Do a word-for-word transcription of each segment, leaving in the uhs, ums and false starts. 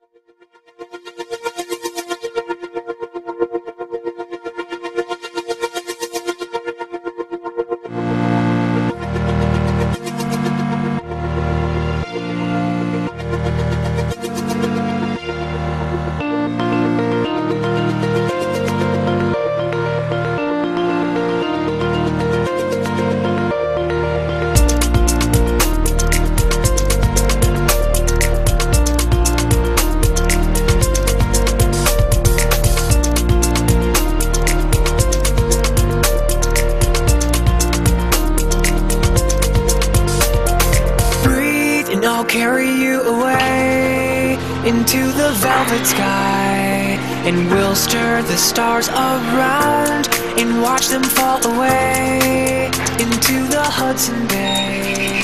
Carry you away into the velvet sky, and we'll stir the stars around and watch them fall away into the Hudson Bay.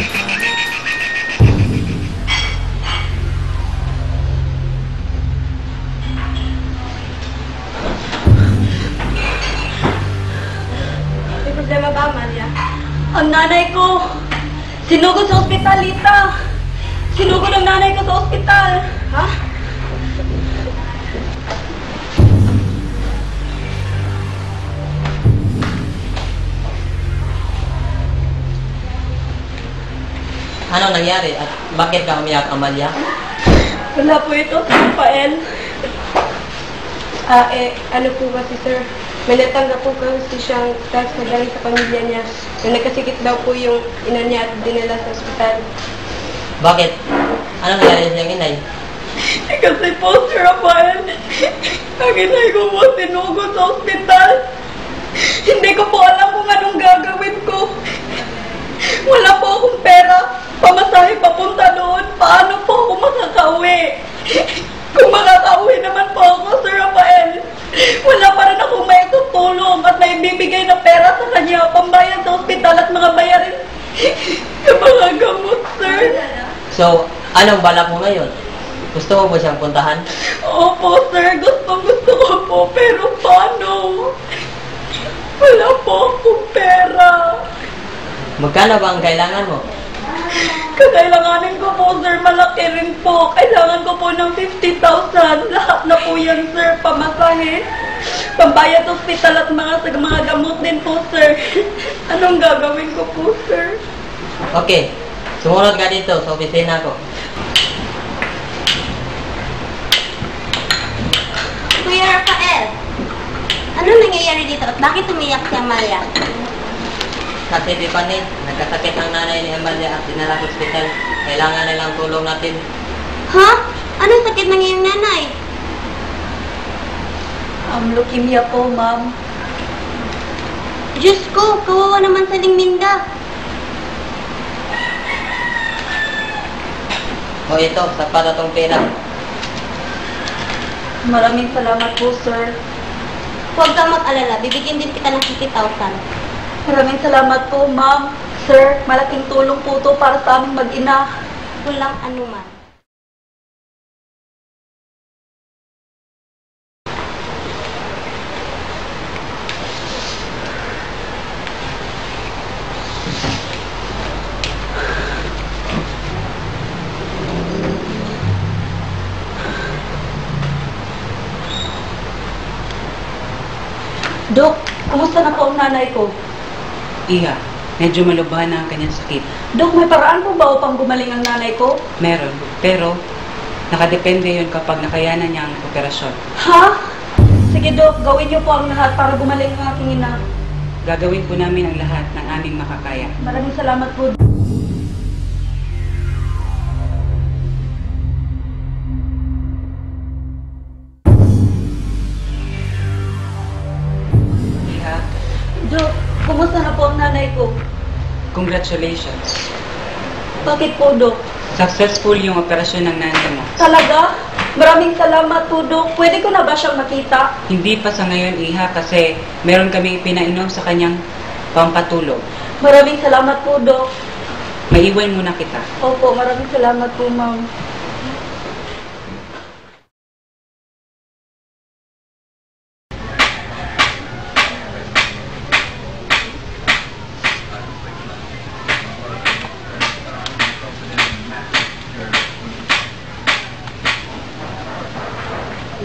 May problema ba, Amalia? Ang nanay ko! Sinugod sa ospital, Lita! Sinugod ang nanay ko sa ospital! Ha? Anong nangyari at bakit ka umiyak, Amalia? Wala po ito, Rafael. Ah, eh, ano po kasi, sir? May natanggap po kasi siyang tax na galing sa pamilya niya. Na nagkasikit daw po yung ina niya at dinala sa ospital. Bakit? Anong nangyari siyang inay? Eh, kasi po, Sir Rafael, ang inay ko po sinugod sa ospital. Hindi ko po alam kung anong gagawin ko. Wala po akong pera. Pamasahe papunta doon. Paano po ako makakauwi? Kung makakauwi naman po ako, Sir Rafael, wala pa rin akong may tutulong at may bibigay na pera sa kanya, pambayad sa ospital at mga bayarin sa mga gamot, sir. So, anong balak mo ngayon? Gusto mo ba siyang puntahan? Opo, sir. Gusto, gusto ko po. Pero paano? Wala po akong pera. Magkano ba ang kailangan mo? Kakailanganin ko po, sir. Malaki rin po. Kailangan ko po ng fifty thousand. Lahat na po yan, sir. Pamasahe. Pambayad sa ospital at mga, mga gamot din po, sir. Anong gagawin ko po, sir? Okay. Sumunod ka dito sa opisina ko. Kuya Rafael, ano nangyayari dito at bakit umiyak si Amalia? Kasi di pa ni, nagkasakit ang nanay ni Amalia at dinala sa ospital. Kailangan nilang tulong natin. Ha? Anong sakit ng iyong nanay? Um, leukemia po, ma'am. Diyos ko, kawawa naman sa Lingminda. O ito, sapat na tong pera. Maraming salamat po, sir. Huwag kang mag-alala, bibigyan din kita ng fifty thousand. Maraming salamat po, ma'am. Sir, malaking tulong po to para sa aming mag-ina. Walang anuman. Dok, kumusta na po ang nanay ko? Iha, medyo malubhan na ang kanyang sakit. Dok, may paraan po ba upang gumaling ang nanay ko? Meron, pero nakadepende yun kapag nakayanan niya ang operasyon. Ha? Sige, Dok, gawin niyo po ang lahat para gumaling ang aking ina. Gagawin po namin ang lahat ng aming makakaya. Maraming salamat po. Dok, kumusta na po ang nanay ko? Congratulations. Bakit po, Dok? Successful yung operasyon ng nanay mo. Talaga? Maraming salamat po, Dok. Pwede ko na ba siyang makita? Hindi pa sa ngayon, Iha, kasi meron kaming ipinainom sa kanyang pampatulog. Maraming salamat po, Dok. Maiwan muna kita. Opo, maraming salamat po, ma'am.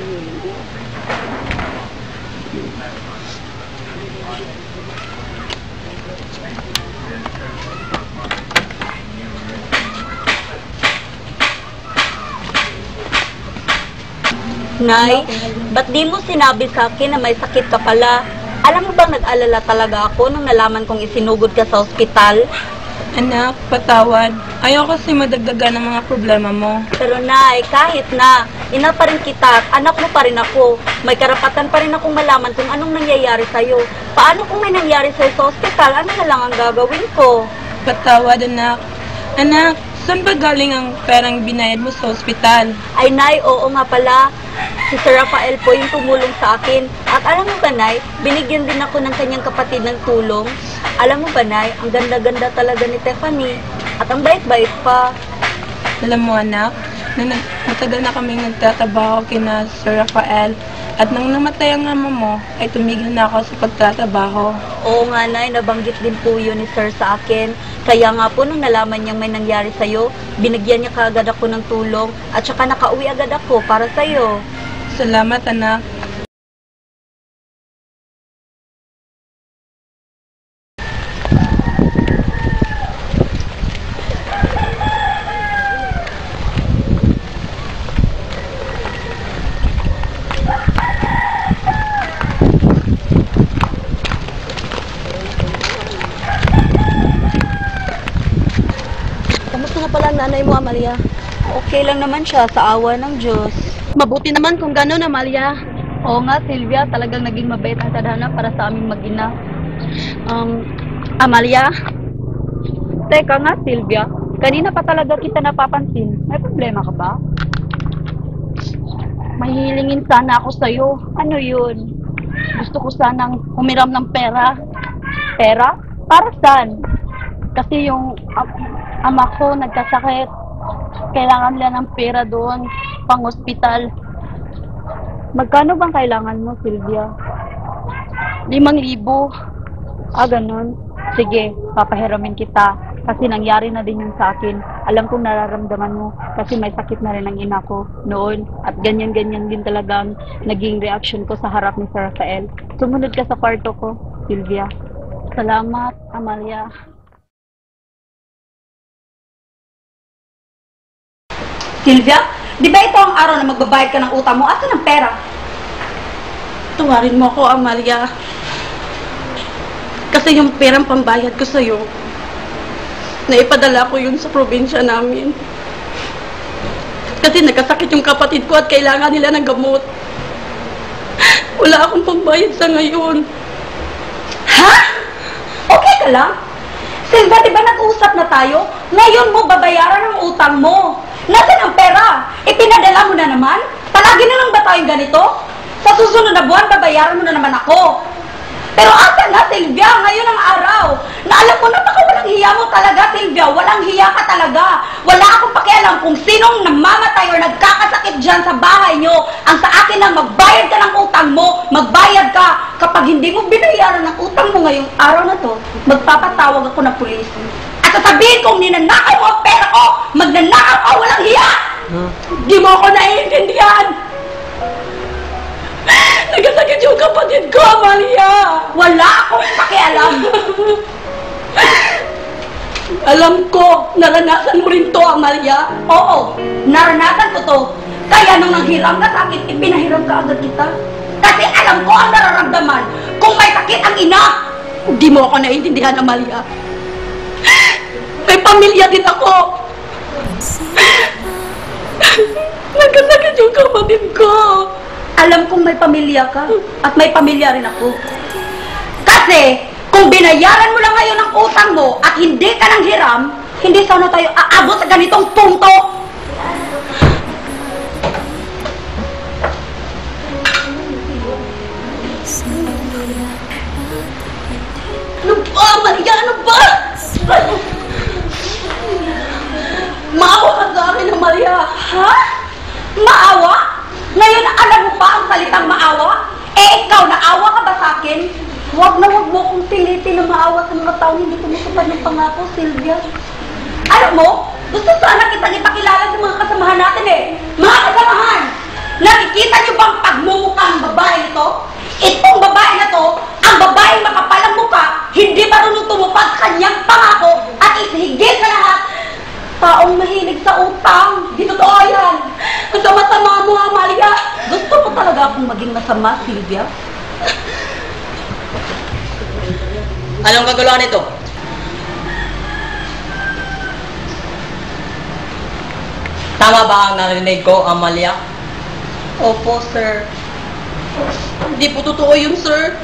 Nay, ba't di mo sinabi sa akin na may sakit ka pala? Alam mo bang nag-alala talaga ako nung nalaman kong isinugod ka sa ospital? Anak, patawad. Ayaw kasi madagdagan ng mga problema mo. Pero Nay, kahit na, ina pa rin kita at anak mo pa rin ako. May karapatan pa rin akong malaman kung anong nangyayari sa'yo. Paano kung may nangyari sa'yo sa ospital, ano na lang ang gagawin ko? Patawad, anak. Anak, saan ba galing ang perang binayad mo sa ospital? Ay Nay, oo nga pala. Si Sir Rafael po yung tumulong sa akin. At alam mo ba Nay, binigyan din ako ng kanyang kapatid ng tulong. Alam mo ba Nay, ang ganda-ganda talaga ni Tiffany. At ang bait-bait pa. Alam mo, anak, na matagal na kaming nagtatrabaho kina Sir Rafael. At nang namatay ang ama mo, ay tumigil na ako sa pagtatrabaho. Oo nga Nay, nabanggit din po yun ni Sir sa akin. Kaya nga po nung nalaman niyang may nangyari sa'yo, binigyan niya kaagad ako ng tulong at saka nakauwi agad ako para sa'yo. Salamat, anak. Kamusta na pala ang nanay mo, Amalia? Okay lang naman siya sa awa ng Diyos. Mabuti naman kung gano'n, Amalia. Oo nga, Sylvia, talagang naging mabait ang tadhana para sa aming mag-ina. Um, Amalia? Teka nga, Sylvia, kanina pa talaga kita napapansin. May problema ka ba? May hilingin sana ako sa'yo. Ano yun? Gusto ko sanang humiram ng pera. Pera? Para saan? Kasi yung am- ama ko nagkasakit. Kailangan nila ng pera doon, pang ospital. Magkano bang kailangan mo, Sylvia? Limang libo. Ah, ganun. Sige, papahiramin kita. Kasi nangyari na din yun sa akin. Alam kong nararamdaman mo. Kasi may sakit na rin ang ina ko noon. At ganyan-ganyan din talagang naging reaction ko sa harap ni Sir Rafael. Sumunod ka sa kwarto ko, Sylvia. Salamat, Amalia. Sylvia, di ba ito ang araw na magbabayad ka ng utang mo? Asan ang pera? Tuwarin mo ako, Amalia. Kasi yung perang pambayad ko sa'yo, naipadala ko yun sa probinsya namin. Kasi nagkasakit yung kapatid ko at kailangan nila ng gamot. Wala akong pambayad sa ngayon. Ha? Okay ka lang? Sylvia, di ba nag-usap na tayo? Ngayon mo babayaran ang utang mo. Nasaan ang pera? Ipinadala mo na naman? Palagi na lang ba tayong ganito? Sa susunod na buwan, babayaran mo na naman ako. Pero asa na, Sylvia? Ngayon ang araw. Na alam mo, napakawalang hiya mo talaga, Sylvia. Walang hiya ka talaga. Wala akong pakialam kung sinong namamatay o nagkakasakit dyan sa bahay nyo. Ang sa akin lang, magbayad ka ng utang mo. Magbayad ka. Kapag hindi mo binayaran ng utang mo ngayong araw na to, magpapatawag ako ng pulis. At sasabihin kong ninanakaw mo ang pera ko, magnanakaw ka, walang hiya! Huh? Di mo ako naiintindihan! Nagkasakit yung kapatid ko, Amalia! Wala akong pakialam! Alam ko, naranasan mo rin to, Amalia. Oo, naranasan ko to. Kaya nung nanghiram ka sa akin, ipinahiram ka agad kita. Kasi alam ko ang nararamdaman kung may sakit ang ina! Hindi mo ako naiintindihan, Amalia. May pamilya din ako. Nagkasakit yung kapatid ko. Alam kong may pamilya ka at may pamilya rin ako. Kasi kung binayaran mo lang ngayon ang utang mo at hindi ka nang hiram, hindi sana tayo aabot sa ganitong punto. Ano ba, Maria? Ano ba? Maawa ka sa akin, Maria. Ha? Maawa? Ngayon alam mo pa ang salitang maawa? Eh ikaw, naawa ka ba sa akin? Huwag na huwag mo kong pilitin na maawa sa mga taong hindi tumusupad ng pangako, Sylvia. Alam mo, gusto sana kitang ipakilala sa mga kasamahan natin eh. Mga kasamahan! Nakikita niyo bang kanyang pangako at higit sa lahat, taong mahilig sa utang. Di totoo yan. Ang sama-sama mo, Amalia. Gusto mo talaga akong maging masama, Sylvia? Anong kaguluhan nito? Tama ba ang narinig ko, Amalia? Opo, sir. Hindi po totoo yun, sir.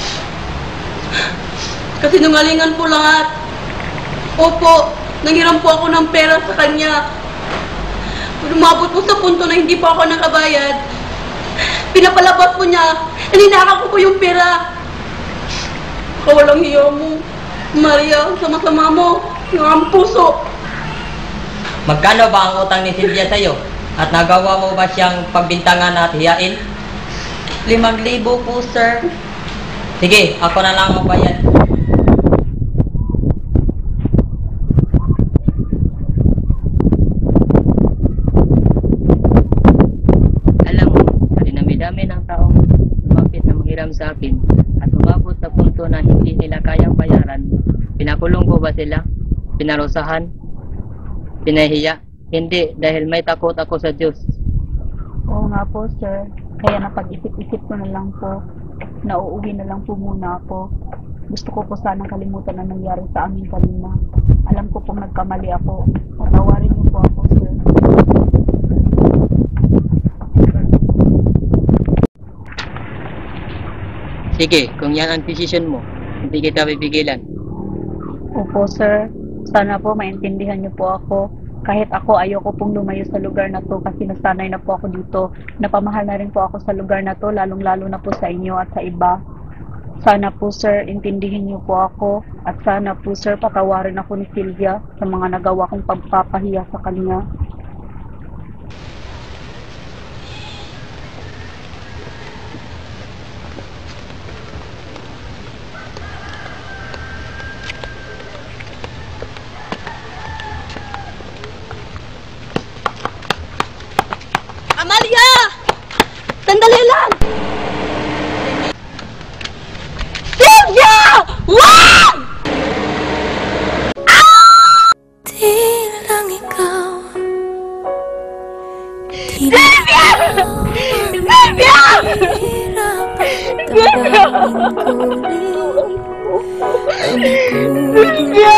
Kasi nungalingan po lahat. Opo, nanghiram po ako ng pera sa kanya. Lumabot po sa punto na hindi po ako nakabayad. Pinapalabas po niya. Ninakaw ko po yung pera. Kawalang hiya mo. Maria, sama-sama mo. Yung ang puso. Magkano ba ang utang ni Sylvia sa'yo? At nagawa mo ba siyang pagbintangan at hiyain? Limang libo po, sir. Sige, ako na lang magbayad. Alam mo, sa dinami-dami ng taong lumapit na manghiram sa akin at umabot sa punto na hindi nila kayang bayaran, pinakulong ko ba sila? Pinarusahan? Pinahiya? Hindi, dahil may takot ako sa Diyos. Oo nga po, sir. Kaya napag-isip-isip ko na lang po. Nauuwi na lang po muna ako. Gusto ko po sanang kalimutan na nangyari sa amin kanina. Alam ko pong nagkamali ako. Patawarin niyo po ako, sir. Sige, kung yan ang decision mo, hindi kita pipigilan. Opo, sir. Sana po maintindihan niyo po ako. Kahit ako, ayoko pong lumayo sa lugar na to kasi nasanay na po ako dito. Napamahal na rin po ako sa lugar na to, lalong-lalo na po sa inyo at sa iba. Sana po, sir, intindihin niyo po ako. At sana po, sir, patawarin ako ni Sylvia sa mga nagawa kong pagpapahiya sa kanya. Amalia! Sandali lang! Sylvia! Wag! Di lang ikaw. Di Sylvia! Sylvia! Sylvia!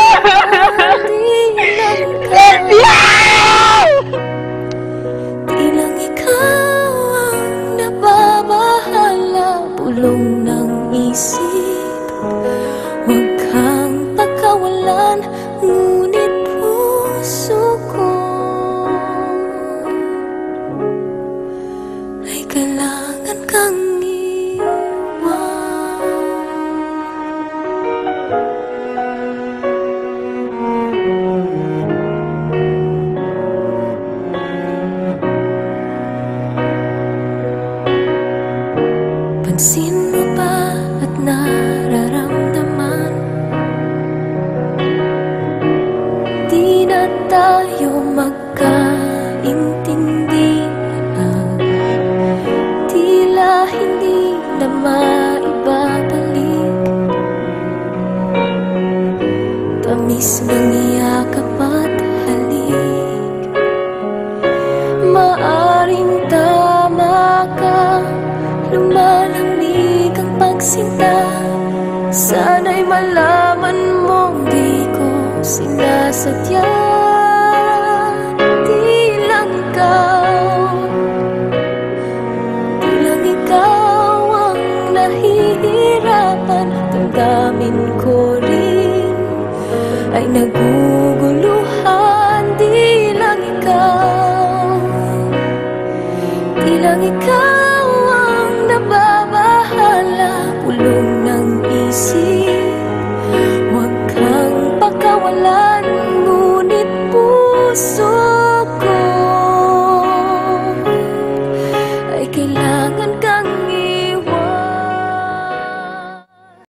Sylvia! Di lang ikaw ang nababahala, bulong ng isip. Huwag kang pagkawalan, ngunit puso ko ay kailangan kang iwan. Pansin mo ba at nararamdaman? Di na tayo magkaintindihan. Tila hindi na maibabalik tamis ng iyakap at halik. Maaring tama ka, lumalamig ang pagsinta. Sana'y malaman mong di ko sinasadya. Di lang ikaw, di lang ikaw ang nahihirapan. Damdamin ko rin ay naguguluhan. Di lang ikaw, di lang ikaw nababahala, pulong ng isip. Huwag kang pagkawalan.